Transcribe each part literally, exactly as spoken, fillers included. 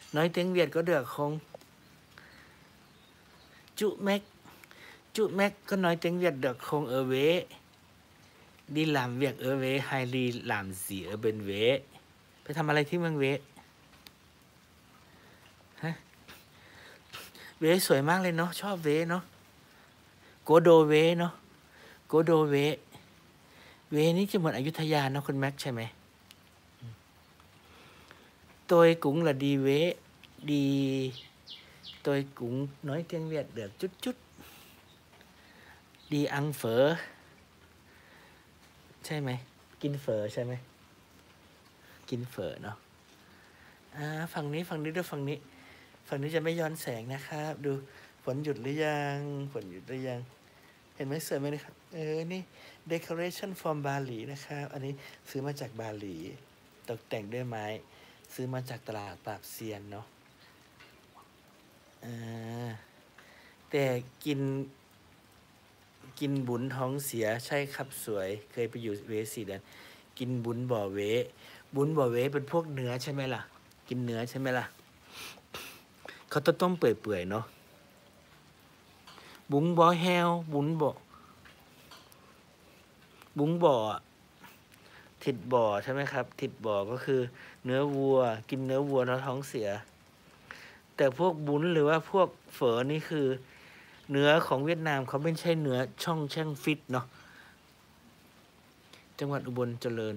nói tiếng Việt có được không? Chú Mac, chú Mac có nói tiếng Việt được không ở Huế? Đi làm việc ở Huế hay đi làm gì ở bên Huế? ไปทำอะไรที่เมืองเวฮะเวสวยมากเลยเนาะชอบเวเนาะโกโดเวเนาะโกโดเวเวนี่จะเหมือนอยุธยาเนาะคุณแม็กใช่ไหม tôi cũng là đi Huế đi tôi cũng nói tiếng Việt được chút chút đi ăn phở ใช่ไหมกินเฝอใช่ไหมกินเฝอเนาะอ่าฝั่งนี้ฝั่งนี้ด้วยฝั่งนี้ฝั่งนี้จะไม่ย้อนแสงนะครับดูฝนหยุดหรือยังฝนหยุดหรือยังเห็นไหมสวยไหมนะครับเออนี่ decoration from Bali นะครับอันนี้ซื้อมาจากบาหลีตกแต่งด้วยไม้ซื้อมาจากตลาดปราบเซียนเนาะอ่าแต่กินกินบุญท้องเสียใช่ครับสวยเคยไปอยู่เวสี่เดือนกินบุญบ่อเวบุญบ่อเวเป็นพวกเนื้อใช่ไหมล่ะกินเนื้อใช่ไหมล่ะเขาต้มต้มเปื่อยๆเนาะบุ้งบ่อแฮวบุญบ่อบุ้งบ่อถิดบ่อใช่ไหมครับถิดบ่อก็คือเนื้อวัวกินเนื้อวัวแล้วท้องเสียแต่พวกบุญหรือว่าพวกเฝอนี่คือเนื้อของเวียดนามเขาไม่ใช่เนื้อช่องแช่งฟิตเนาะจังหวัดอุบลเจริญ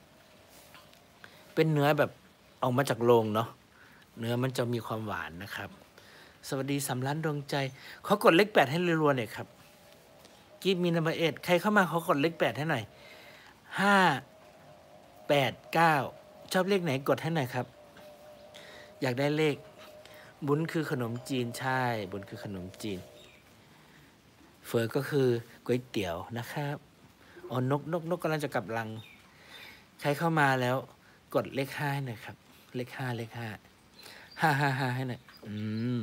เป็นเนื้อแบบออกมาจากโรงเนาะเนื้อมันจะมีความหวานนะครับสวัสดีสามล้านดวงใจเขากดเลขแปดให้รัวๆหน่อยครับกีบมีนัมเบอร์เอ็ดใครเข้ามาเขากดเลขแปดให้หน่อยห้าแปดเก้าชอบเลขไหนกดให้หน่อยครับอยากได้เลขบุญคือขนมจีนใช่บุญคือขนมจีนเฟอก็คือก๋วยเตี๋ยวนะครับอ๋อนกนกนกกำลังจะกลับรังใครเข้ามาแล้วกดเลขห้าให้หน่อยครับเลขห้าเลขห้าห้าห้าห้าให้หน่อยอืม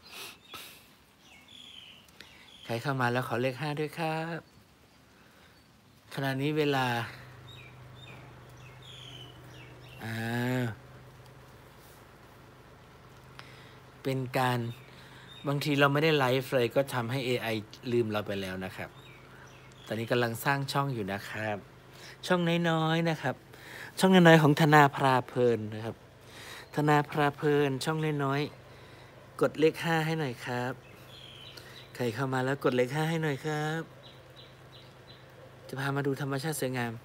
ใครเข้ามาแล้วขอเลขห้าด้วยครับขณะนี้เวลาอ่าเป็นการบางทีเราไม่ได้ไลฟ์เลยก็ทำให้ เอ ไอ ลืมเราไปแล้วนะครับตอนนี้กำลังสร้างช่องอยู่นะครับช่องน้อยๆนะครับช่องน้อยๆของธนาพราเพลินนะครับธนาพราเพลินช่องน้อยๆกดเลขห้าให้หน่อยครับใครเข้ามาแล้วกดเลขห้าให้หน่อยครับจะพามาดูธรรมชาติสวยงาม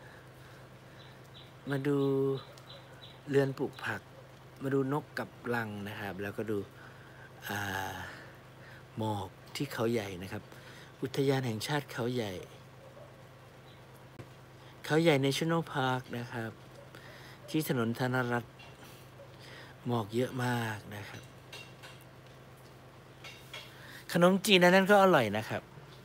มาดูเรือนปลูกผักมาดูนกกับรังนะครับแล้วก็ดูหมอกที่เขาใหญ่นะครับอุทยานแห่งชาติเขาใหญ่เขาใหญ่ National Park นะครับที่ถนนธนรัตน์หมอกเยอะมากนะครับขนมจีนนั้นก็อร่อยนะครับ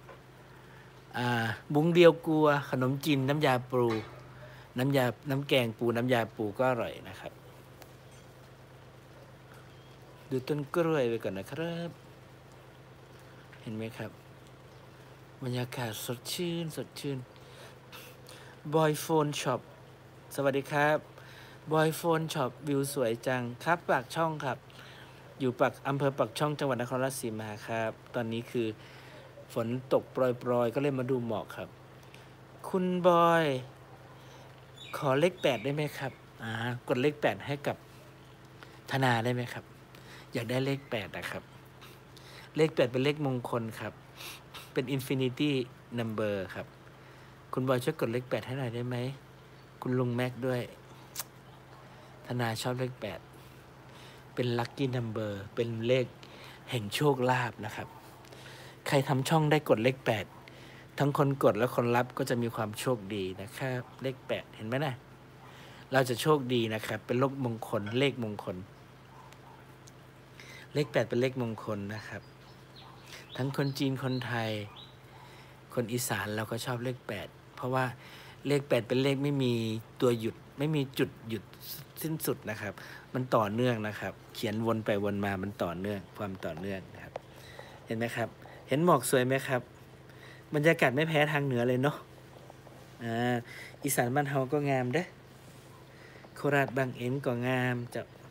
บุ้งเดียวกัวขนมจีนน้ำยาปูน้ำยาน้ำแกงปูน้ำยาปูก็อร่อยนะครับดูต้นกล้วยไปก่อนนะครับเห็นไหมครับบรรยากาศสดชื่นสดชื่นบอยโฟนช็อปสวัสดีครับบอยโฟนช็อปวิวสวยจังครับปากช่องครับอยู่ปากอำเภอปากช่องจังหวัดนครราชสีมาครับตอนนี้คือฝนตกโปรยๆก็เลยมาดูหมอกครับคุณบอยขอเลขแปดได้ไหมครับอ่ากดเลขแปดให้กับธนาได้ไหมครับอยากได้เลขแปดนะครับเลขแปดเป็นเลขมงคลครับเป็น Infinity Number ครับคุณบอยช่วยกดเลขแปดให้หน่อยได้ไหมคุณลุงแม็กด้วยธนาชอบเลขแปดเป็น Lucky Number เป็นเลขแห่งโชคลาภนะครับใครทำช่องได้กดเลขแปดทั้งคนกดและคนรับก็จะมีความโชคดีนะครับเลขแปดเห็นไหมนะเราจะโชคดีนะครับเป็นเลขมงคลเลขมงคลเลขแปดเป็นเลขมงคลนะครับทั้งคนจีนคนไทยคนอีสานเราก็ชอบเลขแปดเพราะว่าเลขแปดเป็นเลขไม่มีตัวหยุดไม่มีจุดหยุดสิ้นสุดนะครับมันต่อเนื่องนะครับเขียนวนไปวนมามันต่อเนื่องความต่อเนื่องนะครับเห็นไหมครับเห็นหมอกสวยไหมครับบรรยากาศไม่แพ้ทางเหนือเลยเนาะอ่าอีสานบ้านเฮาก็งามเด้อโคราชบางเอ็นก็งามจะ